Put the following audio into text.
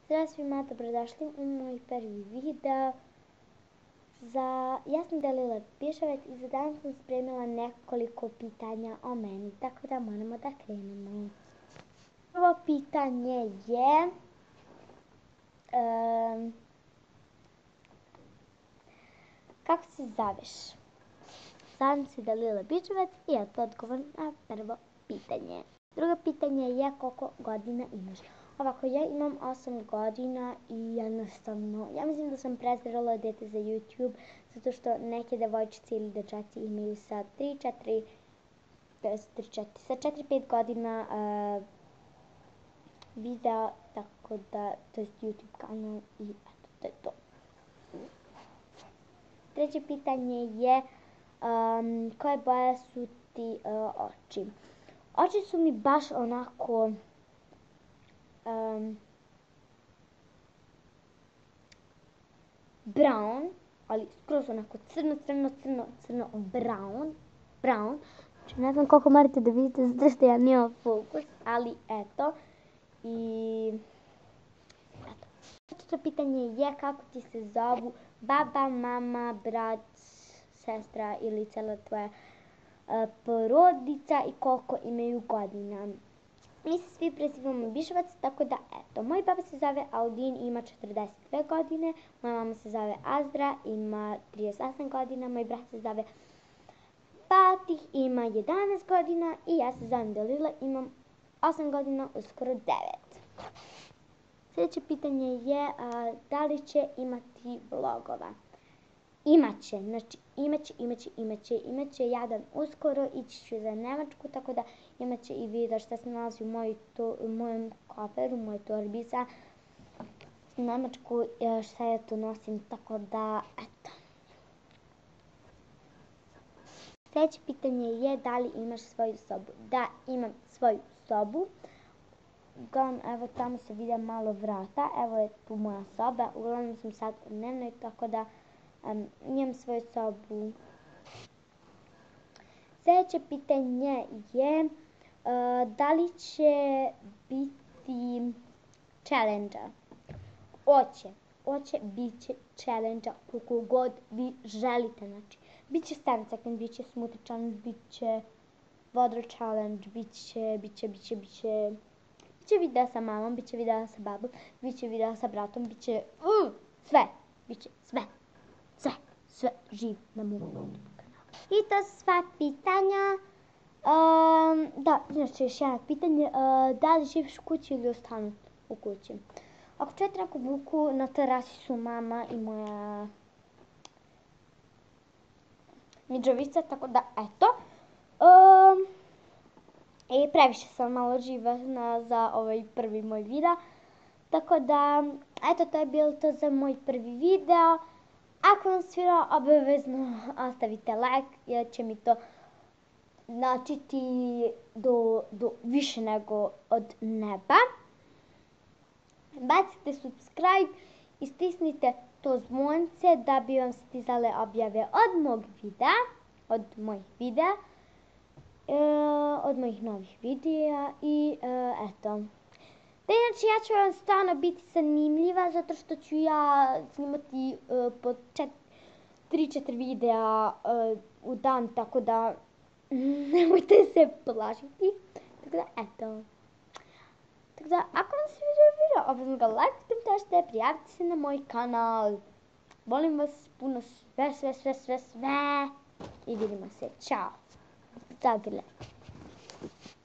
Zdravo svima, dobrodošli u moj prvi video. Ja sam Dalila Pišovec i za danas sam spremila nekoliko pitanja o meni, tako da moramo da krenemo. Prvo pitanje je... kako se zoveš? Zovem se Dalila Pišovec i je to odgovor na prvo pitanje. Drugo pitanje je koliko godina imaš? Ovako, ja imam 8 godina i jednostavno, ja mislim da sam prezrela dete za YouTube, zato što neke devojčice ili dečaci imaju sa 4-5 godina video, tako da, to je YouTube kanal i eto, to je to. Treće pitanje je, koje boje su ti oči? Oči su mi baš onako... brown, ali skroz onako crno, brown. Znači, ne znam koliko morate da vidite, zato što ja nemam fokus, ali eto. I eto. Četvrto pitanje je kako ti se zovu baba, mama, brat, sestra ili cela tvoja porodica i koliko imaju godina. Mi se svi prezivamo Bišovac, tako da eto. Moj baba se zove Aldin i ima 42 godine, moja mama se zove Azdra, ima 38 godina, moj brat se zove Fatih, ima 11 godina i ja se zovem Dalila, imam 8 godina, uskoro 9. Sljedeće pitanje je da li će imati vlogova. Imaće, znači imaće jedan uskoro, ići ću za Nemačku, tako da imaće i video šta se nalazi u mojem koferu, u mojoj torbi za Nemačku, šta ja tu nosim, tako da, eto. Sljedeće pitanje je da li imaš svoju sobu. Da, imam svoju sobu. Uglavnom, evo tamo se vidi malo vrata, evo je tu moja soba, uglavnom sam sad u dnevnoj, tako da imam svoju sobu. Sljedeće pitanje je da li će biti challenge-a. Oće, bit će challenge-a koliko god vi želite. Znači, bit će 7 second, bit će smoothie challenge, bit će water challenge, bit će video sa mamom, bit će video sa babom, bit će video sa bratom, bit će sve, bit će sve živ na mom YouTube kanalu. I to su sva pitanja. Da, znači još jedno pitanje, da li živiš u kući ili u stanu u kući? Ako čujete neku buku, na terasi su mama i moja midžovica, tako da eto. I previše sam malo živahna za ovaj prvi moj video. Tako da, eto, to je bilo to za moj prvi video. Ako vam svirao, obavezno ostavite like, jer će mi to značiti do više nego od neba. Bacite subscribe i stisnite to zvonce da bi vam stizale objave od mojih videa, od mojih novih videa i eto. Da, inače, ja ću vam stvarno biti zanimljiva, zato što ću ja snimati po 3-4 videa u dan, tako da nemojte se plašiti. Tako da, eto. Tako da, ako vam se video, obavezno ga lajkujte, prijavite se na moj kanal. Volim vas puno, sve. I vidimo se. Ćao. Zagrle.